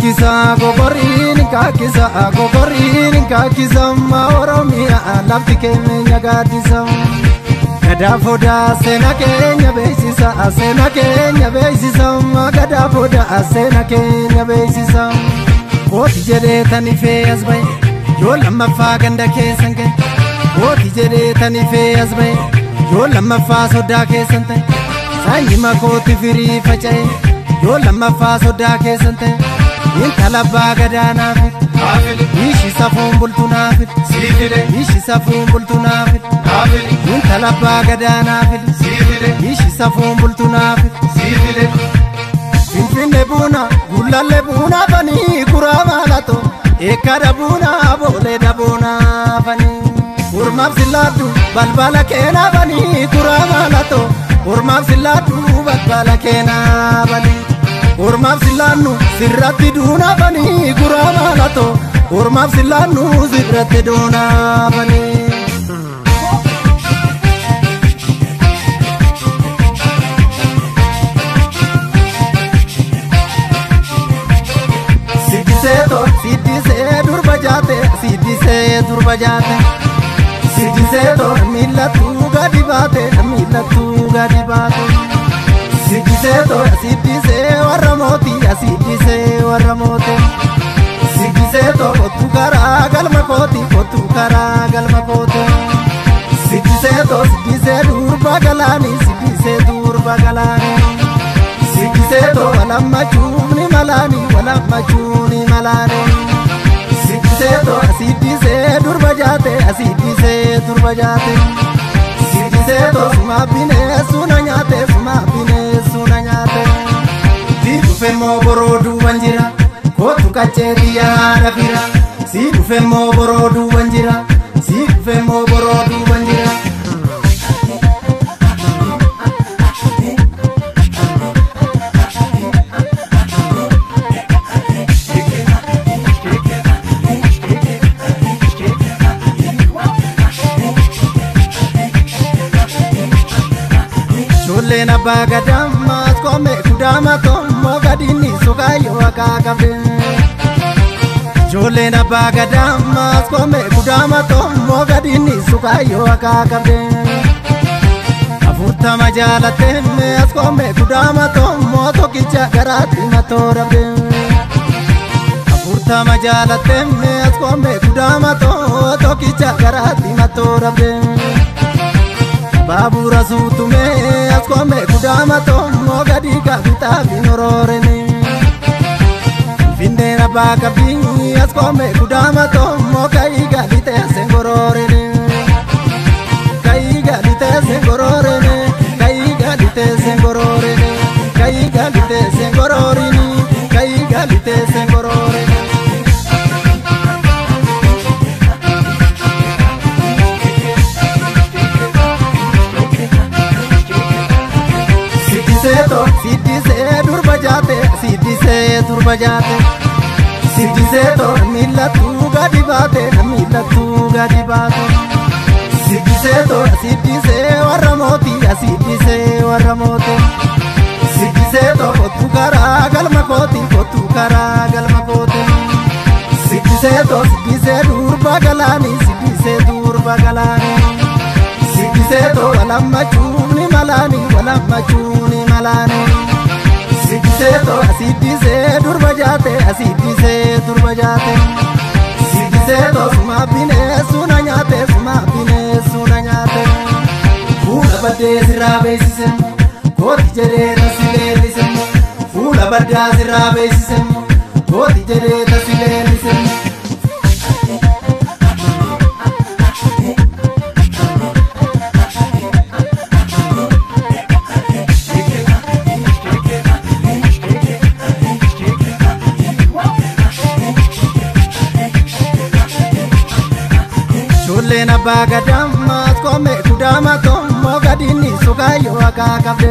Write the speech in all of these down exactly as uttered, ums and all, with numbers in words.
kakisa gogorin kakisa gogorin kakisa ma oromia lafti kenya gadisa gadafoda sena kenya beisisa sena kenya beisisa ma gadafoda sena kenya beisisa oti jede tani fe asbay yo lamma fa ganda kesange oti jede tani fe asbay yo lamma fa soda kesante sanyi makoti firi facay yo lamma fa soda kesante inta labba gadana fit ishi safun bultuna fit ishi safun bultuna fit inta labba gadana fit ishi safun bultuna fit finfinne buna gullalle buna bani kurama lato ekada buna bole da buna bani urmab siladu balbala kena bani kurama lato urmab siladu balbala kena bani urmab silanu sirratti duna bani kurama lato urmab silanu sirratti duna bani sidise to sidise durba jate sidise durba jate sidise to millatu gadi bate millatu gadi bate sidise to sidise waramoti sidise waramote sidise to kotukara galma koti kotukara galma kote sidise to sidise durba galani sidise durba galani sidise to walamma chuni malani walamma chuni malani sidise to sidise durba jate sidise durba jate sidise to suma bine suna nyate suma bine suna nyate sidu femo borodu wanjira kotu kacheti ya rafira sidu femo borodu wanjira sidu femo borodu wanjira Lena bagadama kome kudama tomo gadini sogayo akakabe Jolena bagadama kome kudama tomo gadini sogayo akakabe Afurta majala teme kome kudama tomo tokicha garati matorabe Afurta majala teme kome kudama tomo tokicha garati matorabe Babura sutume askome kudama tomo gadi kabita binororene Vindera baka bini askome kudama tomo kai galite sengororene Kai galite sengororene Kai galite sengororene Kai galite sengororini Kai galite sengororene sidise durba jate sidise durba jate sidise to millatu gadi bate millatu gadi bate sidise to sidise waramoti sidise waramote sidise to kotukara galma koti kotukara galma kote sidise to sidise durba galani sidise durba galani sidise to walamma chuni malani walamma chuni malani sidise to sidise durba jate sidise durba jate sidise to suma bine suna nyate suma bine suna nyate fula bade sirabe sisem koti jere tasile lisem fula bade sirabe sisem koti jere tasile lisem Lena bagadama kome kudama tomo gadini sogayo akakabe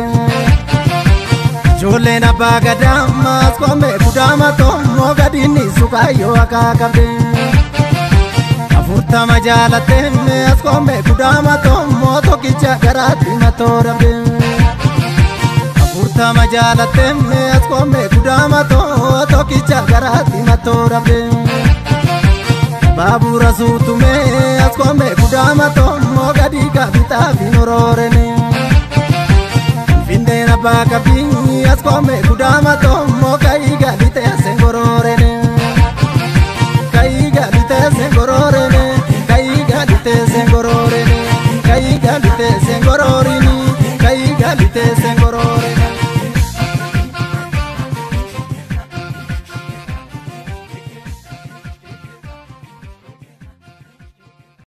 Jolena bagadama kome kudama tomo gadini sogayo akakabe Afurta majala teme kome kudama tomo tokicha garati matorabe Utama jalatem as kome kudama to tokicha garati matora be Babura sutume as kome kudama to mogadi kabita vinororene Vindena baka bi as kome kudama to mogai